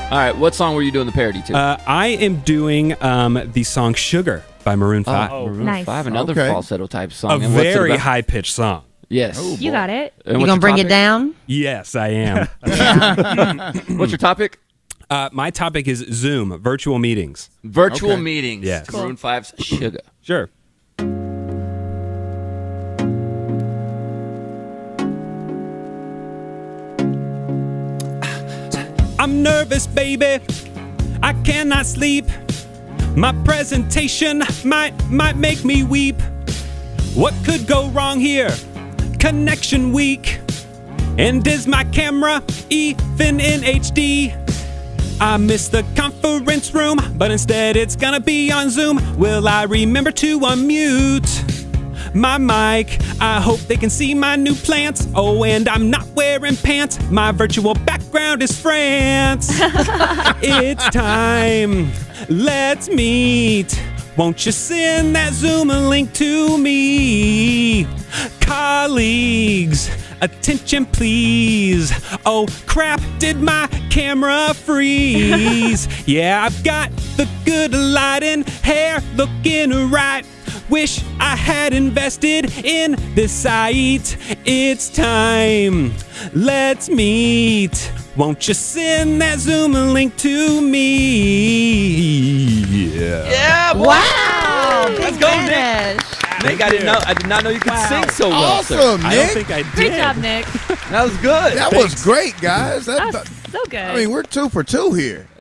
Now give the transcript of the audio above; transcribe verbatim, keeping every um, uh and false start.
All right, what song were you doing the parody to? Uh, I am doing um, the song Sugar by Maroon five. Oh, Maroon Nice. five, another Okay. falsetto type A song. And what's it very about? high-pitched song. Yes. Oh, You got it. And You what's gonna your bring it topic? down? Yes, I am. What's your topic? uh, my topic is Zoom, virtual meetings. Virtual Okay. meetings. Yes. Maroon five's Sugar. Sure. I'm nervous, baby. I cannot sleep. My presentation might might make me weep. What could go wrong here? Connection weak. And is my camera even in H D? I missed the conference room, but instead it's gonna be on Zoom. Will I remember to unmute my mic? I hope they can see my new plants. Oh, and I'm not wearing pants. My virtual background is France. It's time. Let's meet. Won't you send that Zoom link to me? Colleagues, attention please. Oh crap, did my camera freeze? Yeah, I've got the good lighting, hair looking right. Wish I had invested in this site. It's time. Let's meet. Won't you send that Zoom link to me? Yeah. Yeah, boy. Wow! Let's Big go, finish. Nick, I didn't know. I did not know you could sing so well, sir. Awesome, I don't Nick. think I did. Great job, Nick. That was good. That was great, guys. That, That was so good. I mean, we're two for two here.